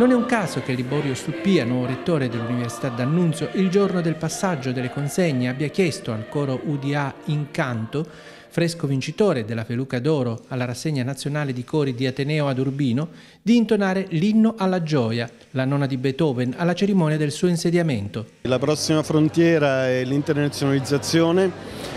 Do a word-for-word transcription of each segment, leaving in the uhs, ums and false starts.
Non è un caso che Liborio Stuppia, nuovo rettore dell'Università d'Annunzio, il giorno del passaggio delle consegne abbia chiesto al coro U D A Incanto, fresco vincitore della Feluca d'Oro alla rassegna nazionale di cori di Ateneo ad Urbino, di intonare l'inno alla gioia, la nona di Beethoven, alla cerimonia del suo insediamento. La prossima frontiera è l'internazionalizzazione,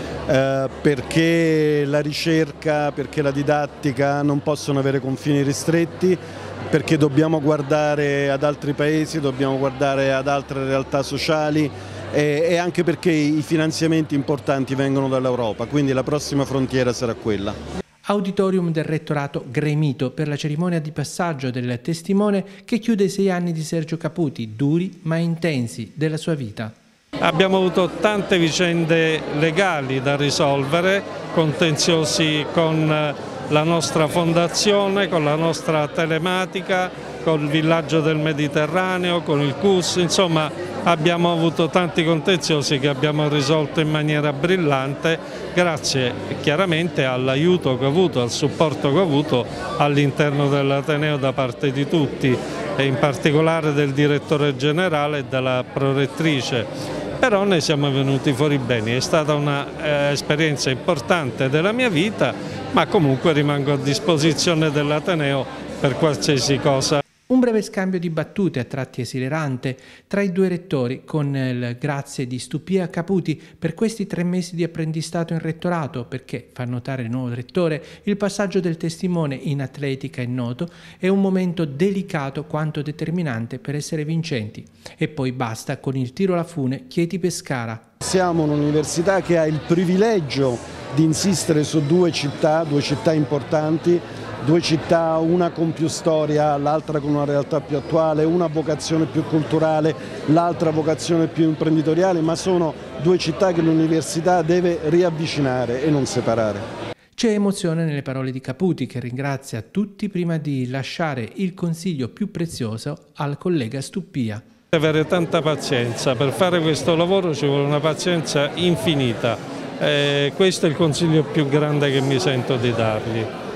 eh, perché la ricerca, perché la didattica non possono avere confini ristretti, perché dobbiamo guardare ad altri paesi, dobbiamo guardare ad altre realtà sociali, e anche perché i finanziamenti importanti vengono dall'Europa, quindi la prossima frontiera sarà quella. Auditorium del Rettorato gremito per la cerimonia di passaggio del testimone che chiude i sei anni di Sergio Caputi, duri ma intensi, della sua vita. Abbiamo avuto tante vicende legali da risolvere, contenziosi con la nostra fondazione, con la nostra telematica, con il villaggio del Mediterraneo, con il C U S, insomma abbiamo avuto tanti contenziosi che abbiamo risolto in maniera brillante grazie chiaramente all'aiuto che ho avuto, al supporto che ho avuto all'interno dell'Ateneo da parte di tutti e in particolare del direttore generale e della prorettrice. Però ne siamo venuti fuori bene, è stata un'esperienza importante della mia vita, ma comunque rimango a disposizione dell'Ateneo per qualsiasi cosa. Un breve scambio di battute, a tratti esilerante, tra i due rettori, con il grazie di Stuppia a Caputi per questi tre mesi di apprendistato in rettorato, perché, fa notare il nuovo rettore, il passaggio del testimone in atletica è noto, è un momento delicato quanto determinante per essere vincenti. E poi basta con il tiro alla fune Chieti-Pescara. Siamo un'università che ha il privilegio di insistere su due città, due città importanti, due città, una con più storia, l'altra con una realtà più attuale, una vocazione più culturale, l'altra vocazione più imprenditoriale, ma sono due città che l'università deve riavvicinare e non separare. C'è emozione nelle parole di Caputi, che ringrazia tutti prima di lasciare il consiglio più prezioso al collega Stuppia. Avere tanta pazienza, per fare questo lavoro ci vuole una pazienza infinita, eh, questo è il consiglio più grande che mi sento di dargli.